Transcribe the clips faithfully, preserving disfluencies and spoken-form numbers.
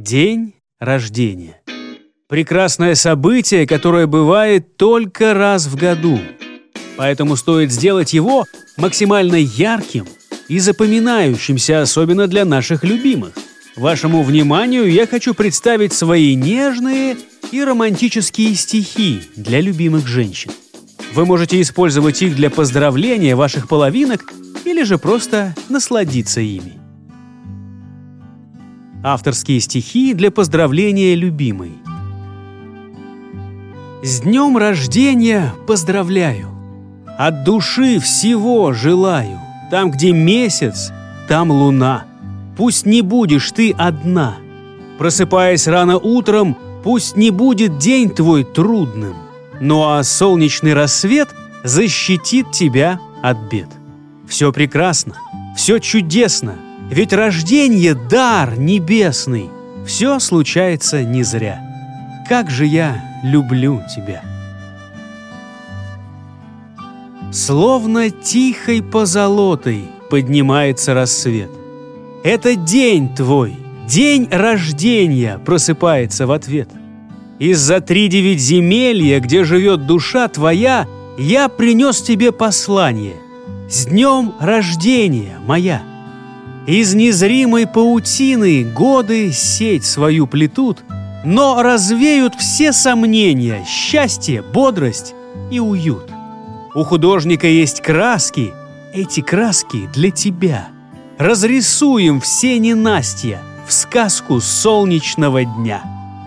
День рождения. Прекрасное событие, которое бывает только раз в году. Поэтому стоит сделать его максимально ярким и запоминающимся, особенно для наших любимых. Вашему вниманию я хочу представить свои нежные и романтические стихи для любимых женщин. Вы можете использовать их для поздравления ваших половинок или же просто насладиться ими. Авторские стихи для поздравления любимой. С днем рождения поздравляю! От души всего желаю. Там, где месяц, там луна. Пусть не будешь ты одна. Просыпаясь рано утром, пусть не будет день твой трудным. Ну а солнечный рассвет защитит тебя от бед. Все прекрасно, все чудесно, ведь рождение — дар небесный. Все случается не зря. Как же я люблю тебя! Словно тихой позолотой поднимается рассвет. Это день твой, день рождения, просыпается в ответ. Из-за тридевять земелья, где живет душа твоя, я принес тебе послание. С днем рождения, моя! Из незримой паутины годы сеть свою плетут, но развеют все сомнения, счастье, бодрость и уют. У художника есть краски, эти краски для тебя. Разрисуем все ненастья в сказку солнечного дня.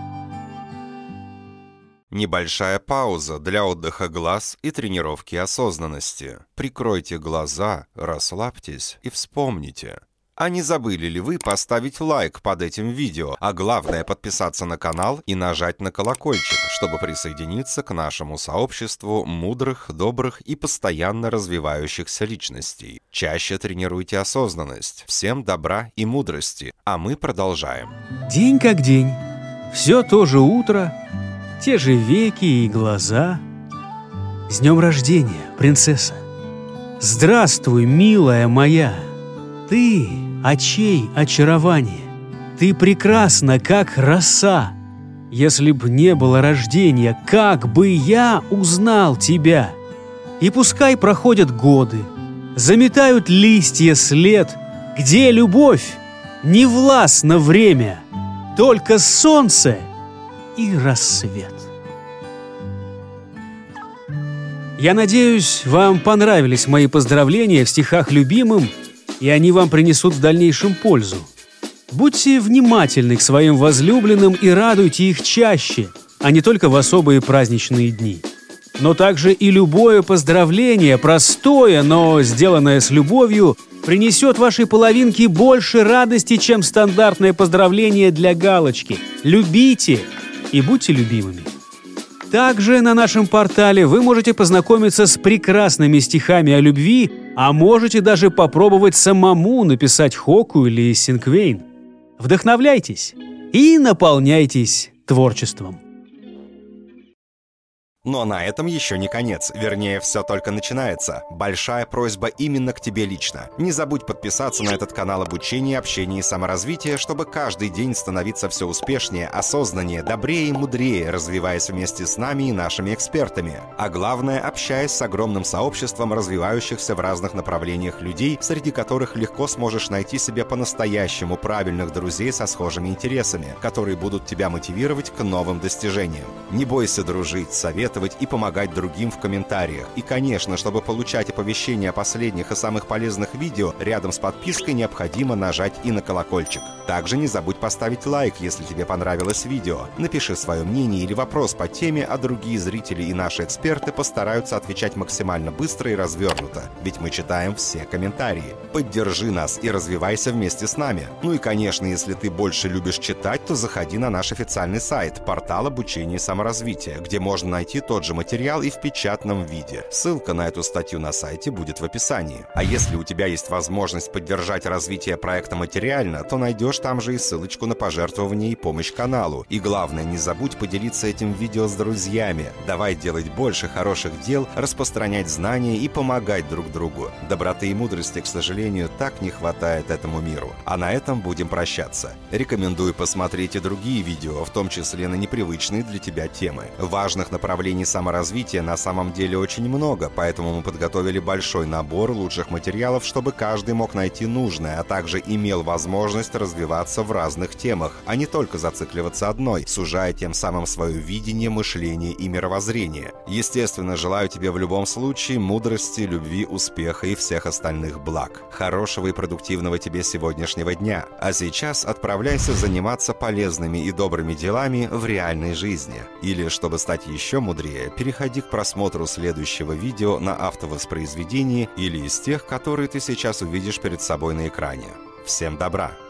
Небольшая пауза для отдыха глаз и тренировки осознанности. Прикройте глаза, расслабьтесь и вспомните. А не забыли ли вы поставить лайк под этим видео, а главное подписаться на канал и нажать на колокольчик, чтобы присоединиться к нашему сообществу мудрых, добрых и постоянно развивающихся личностей. Чаще тренируйте осознанность. Всем добра и мудрости. А мы продолжаем. День как день. Все то же утро, те же веки и глаза. С днем рождения, принцесса! Здравствуй, милая моя! Ты — очей очарование, ты прекрасна, как роса. Если б не было рождения, как бы я узнал тебя? И пускай проходят годы, заметают листья след, где любовь, не властно время, только солнце и рассвет. Я надеюсь, вам понравились мои поздравления в стихах любимым, и они вам принесут в дальнейшем пользу. Будьте внимательны к своим возлюбленным и радуйте их чаще, а не только в особые праздничные дни. Но также и любое поздравление, простое, но сделанное с любовью, принесет вашей половинке больше радости, чем стандартное поздравление для галочки. Любите и будьте любимыми. Также на нашем портале вы можете познакомиться с прекрасными стихами о любви, а можете даже попробовать самому написать хоку или синквейн. Вдохновляйтесь и наполняйтесь творчеством. Но на этом еще не конец, вернее, все только начинается. Большая просьба именно к тебе лично. Не забудь подписаться на этот канал обучения, общения и саморазвития, чтобы каждый день становиться все успешнее, осознаннее, добрее и мудрее, развиваясь вместе с нами и нашими экспертами. А главное, общаясь с огромным сообществом развивающихся в разных направлениях людей, среди которых легко сможешь найти себе по-настоящему правильных друзей со схожими интересами, которые будут тебя мотивировать к новым достижениям. Не бойся дружить, советовать и помогать другим в комментариях. И, конечно, чтобы получать оповещения о последних и самых полезных видео, рядом с подпиской необходимо нажать и на колокольчик. Также не забудь поставить лайк, если тебе понравилось видео. Напиши свое мнение или вопрос по теме, а другие зрители и наши эксперты постараются отвечать максимально быстро и развернуто, ведь мы читаем все комментарии. Поддержи нас и развивайся вместе с нами. Ну и, конечно, если ты больше любишь читать, то заходи на наш официальный сайт, портал обучения и саморазвития, где можно найти найти тот же материал и в печатном виде. Ссылка на эту статью на сайте будет в описании. А если у тебя есть возможность поддержать развитие проекта материально, то найдешь там же и ссылочку на пожертвование и помощь каналу. И главное, не забудь поделиться этим видео с друзьями. Давай делать больше хороших дел, распространять знания и помогать друг другу. Доброты и мудрости, к сожалению, так не хватает этому миру. А на этом будем прощаться. Рекомендую посмотреть и другие видео, в том числе на непривычные для тебя темы. Важных направлений саморазвития на самом деле очень много, поэтому мы подготовили большой набор лучших материалов, чтобы каждый мог найти нужное, а также имел возможность развиваться в разных темах, а не только зацикливаться одной, сужая тем самым свое видение, мышление и мировоззрение. Естественно, желаю тебе в любом случае мудрости, любви, успеха и всех остальных благ. Хорошего и продуктивного тебе сегодняшнего дня. А сейчас отправляйся заниматься полезными и добрыми делами в реальной жизни. Или, чтобы стать еще мудрее, переходи к просмотру следующего видео на автовоспроизведении или из тех, которые ты сейчас увидишь перед собой на экране. Всем добра!